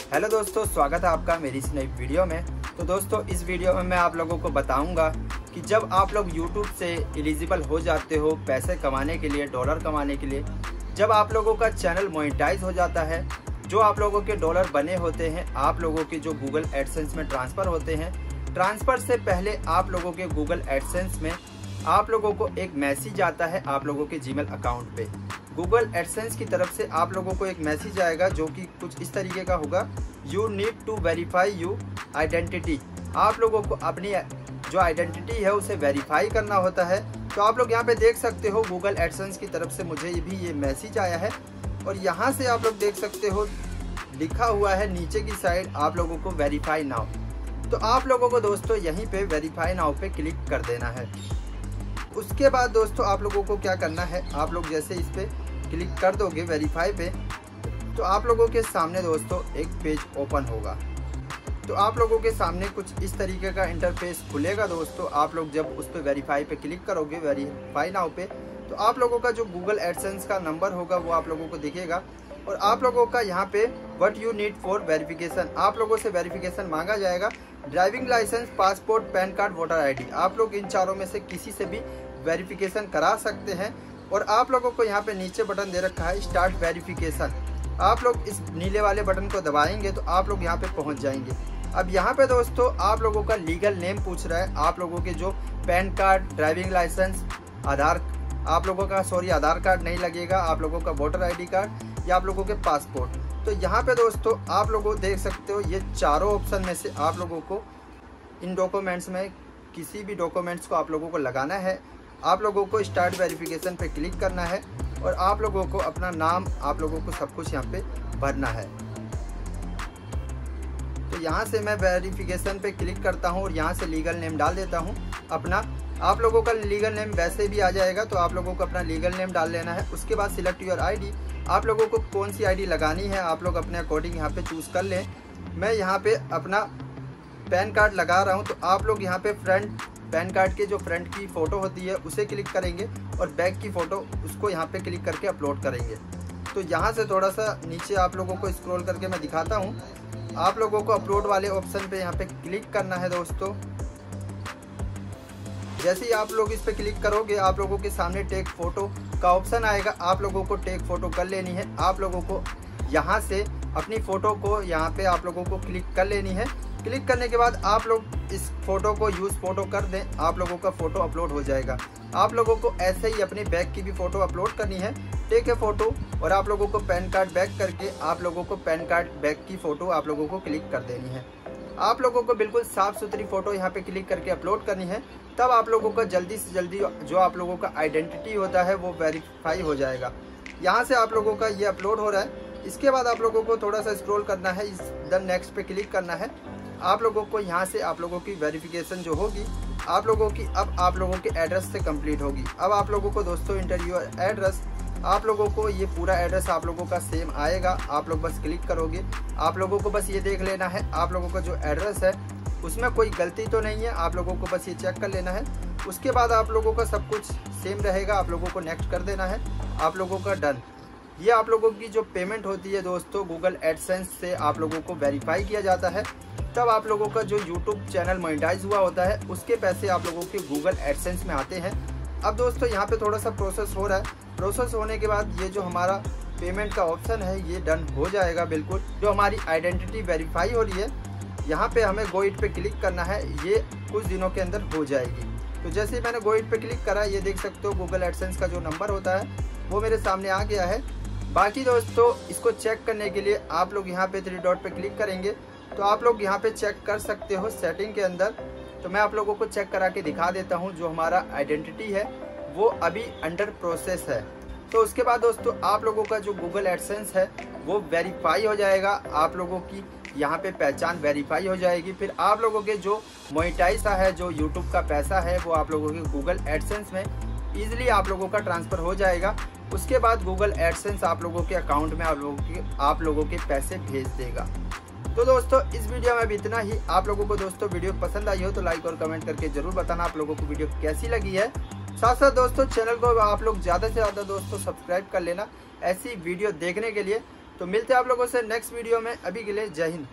Hello दोस्तों, स्वागत है आपका मेरी इस नई वीडियो में। तो दोस्तों, इस वीडियो में मैं आप लोगों को बताऊंगा कि जब आप लोग YouTube से एलिजिबल हो जाते हो पैसे कमाने के लिए, डॉलर कमाने के लिए, जब आप लोगों का चैनल मोनेटाइज हो जाता है, जो आप लोगों के डॉलर बने होते हैं आप लोगों के जो गूगल एडसेंस में ट्रांसफ़र होते हैं, ट्रांसफ़र से पहले आप लोगों के गूगल एडसेंस में आप लोगों को एक मैसेज आता है आप लोगों के जीमेल अकाउंट पे। गूगल एडसेंस की तरफ से आप लोगों को एक मैसेज आएगा जो कि कुछ इस तरीके का होगा, you need to verify you identity. आप लोगों को अपनी जो आइडेंटिटी है उसे वेरीफाई करना होता है। तो आप लोग यहाँ पे देख सकते हो गूगल एडसेंस की तरफ से मुझे भी ये मैसेज आया है और यहाँ से आप लोग देख सकते हो लिखा हुआ है नीचे की साइड आप लोगों को वेरीफाई नाउ। तो आप लोगों को दोस्तों यहीं पे वेरीफाई नाउ पे क्लिक कर देना है। उसके बाद दोस्तों आप लोगों को क्या करना है, आप लोग जैसे इस पे क्लिक कर दोगे वेरीफाई पे, तो आप लोगों के सामने दोस्तों एक पेज ओपन होगा। तो आप लोगों के सामने कुछ इस तरीके का इंटरफेस खुलेगा दोस्तों। आप लोग जब उस पे वेरीफाई पे क्लिक करोगे, वेरीफाई नाउ पे, तो आप लोगों का जो गूगल एडसेंस का नंबर होगा वो आप लोगों को दिखेगा और आप लोगों का यहाँ पे what you need for verification, आप लोगों से वेरिफिकेशन मांगा जाएगा। Driving licence, passport, PAN card, voter ID, आप लोग इन चारों में से किसी से भी वेरिफिकेशन करा सकते हैं। और आप लोगों को यहाँ पे नीचे बटन दे रखा है स्टार्ट वेरिफिकेशन। आप लोग इस नीले वाले बटन को दबाएंगे तो आप लोग यहाँ पे पहुँच जाएंगे। अब यहाँ पे दोस्तों आप लोगों का लीगल नेम पूछ रहा है, आप लोगों के जो PAN card, driving licence, Aadhaar Aadhaar card नहीं लगेगा, आप लोगों का वोटर आईडी कार्ड या आप लोगों के पासपोर्ट। तो यहाँ पे दोस्तों आप लोगों देख सकते हो ये चारों ऑप्शन में से आप लोगों को इन डॉक्यूमेंट्स में किसी भी डॉक्यूमेंट्स को आप लोगों को लगाना है। आप लोगों को स्टार्ट वेरिफिकेशन पे क्लिक करना है और आप लोगों को अपना नाम, आप लोगों को सब कुछ यहाँ पे भरना है। तो यहाँ से मैं वेरिफिकेशन पे क्लिक करता हूँ और यहाँ से लीगल नेम डाल देता हूँ अपना। आप लोगों का लीगल नेम वैसे भी आ जाएगा, तो आप लोगों को अपना लीगल नेम डाल लेना है। उसके बाद सिलेक्ट योर आईडी, आप लोगों को कौन सी आईडी लगानी है आप लोग अपने अकॉर्डिंग यहाँ पे चूज़ कर लें। मैं यहाँ पे अपना पैन कार्ड लगा रहा हूँ, तो आप लोग यहाँ पे फ्रंट पैन कार्ड के जो फ्रंट की फ़ोटो होती है उसे क्लिक करेंगे और बैक की फ़ोटो उसको यहाँ पे क्लिक करके अपलोड करेंगे। तो यहाँ से थोड़ा सा नीचे आप लोगों को स्क्रॉल करके मैं दिखाता हूँ। आप लोगों को अपलोड वाले ऑप्शन पे यहाँ पे क्लिक करना है दोस्तों। जैसे ही आप लोग इस पे क्लिक करोगे आप लोगों के सामने टेक फ़ोटो का ऑप्शन आएगा, आप लोगों को टेक फ़ोटो कर लेनी है। आप लोगों को यहाँ से अपनी फ़ोटो को यहाँ पे आप लोगों को क्लिक कर लेनी है। क्लिक करने के बाद आप लोग इस फ़ोटो को यूज़ फ़ोटो कर दें, आप लोगों का फ़ोटो अपलोड हो जाएगा। आप लोगों को ऐसे ही अपनी बैक की भी फ़ोटो अपलोड करनी है, टेक ए फ़ोटो, और आप लोगों को पैन कार्ड बैक करके आप लोगों को पैन कार्ड बैक की फ़ोटो आप लोगों को क्लिक कर देनी है। आप लोगों को बिल्कुल साफ़ सुथरी फ़ोटो यहाँ पे क्लिक करके अपलोड करनी है, तब आप लोगों का जल्दी से जल्दी जो आप लोगों का आइडेंटिटी होता है वो वेरीफाई हो जाएगा। यहाँ से आप लोगों का ये अपलोड हो रहा है। इसके बाद आप लोगों को थोड़ा सा स्क्रॉल करना है, इस द नेक्स्ट पे क्लिक करना है। आप लोगों को यहाँ से आप लोगों की वेरिफिकेशन जो होगी आप लोगों की अब आप लोगों के एड्रेस से कंप्लीट होगी। अब आप लोगों को दोस्तों इंटरव्यू एड्रेस, आप लोगों को ये पूरा एड्रेस आप लोगों का सेम आएगा। आप लोग बस क्लिक करोगे, आप लोगों को बस ये देख लेना है आप लोगों का जो एड्रेस है उसमें कोई गलती तो नहीं है, आप लोगों को बस ये चेक कर लेना है। उसके बाद आप लोगों का सब कुछ सेम रहेगा, आप लोगों को नेक्स्ट कर देना है, आप लोगों का डन। ये आप लोगों की जो पेमेंट होती है दोस्तों गूगल एडसेंस से आप लोगों को वेरीफाई किया जाता है, तब आप लोगों का जो यूट्यूब चैनल मोनेटाइज हुआ होता है उसके पैसे आप लोगों के गूगल एडसेंस में आते हैं। अब दोस्तों यहाँ पे थोड़ा सा प्रोसेस हो रहा है। प्रोसेस होने के बाद ये जो हमारा पेमेंट का ऑप्शन है ये डन हो जाएगा बिल्कुल। जो हमारी आइडेंटिटी वेरीफाई हो रही है यहाँ पे हमें गो इट पे क्लिक करना है, ये कुछ दिनों के अंदर हो जाएगी। तो जैसे ही मैंने गो इट पे क्लिक करा, ये देख सकते हो गूगल एडसेंस का जो नंबर होता है वो मेरे सामने आ गया है। बाकी दोस्तों इसको चेक करने के लिए आप लोग यहाँ पे 3 डॉट पे क्लिक करेंगे तो आप लोग यहाँ पे चेक कर सकते हो सेटिंग के अंदर। तो मैं आप लोगों को चेक करा के दिखा देता हूँ। जो हमारा आइडेंटिटी है वो अभी अंडर प्रोसेस है। तो उसके बाद दोस्तों आप लोगों का जो गूगल एडसेंस है वो वेरीफाई हो जाएगा, आप लोगों की यहाँ पे पहचान वेरीफाई हो जाएगी। फिर आप लोगों के जो मोनेटाइज है, जो यूट्यूब का पैसा है, वो आप लोगों के गूगल एडसेंस में ईजिली आप लोगों का ट्रांसफ़र हो जाएगा। उसके बाद गूगल एडसेंस आप लोगों के अकाउंट में आप लोगों के पैसे भेज देगा। तो दोस्तों इस वीडियो में अभी इतना ही। आप लोगों को दोस्तों वीडियो पसंद आई हो तो लाइक और कमेंट करके जरूर बताना आप लोगों को वीडियो कैसी लगी है। साथ साथ दोस्तों चैनल को आप लोग ज़्यादा से ज़्यादा दोस्तों सब्सक्राइब कर लेना ऐसी वीडियो देखने के लिए। तो मिलते हैं आप लोगों से नेक्स्ट वीडियो में। अभी के लिए जय हिंद।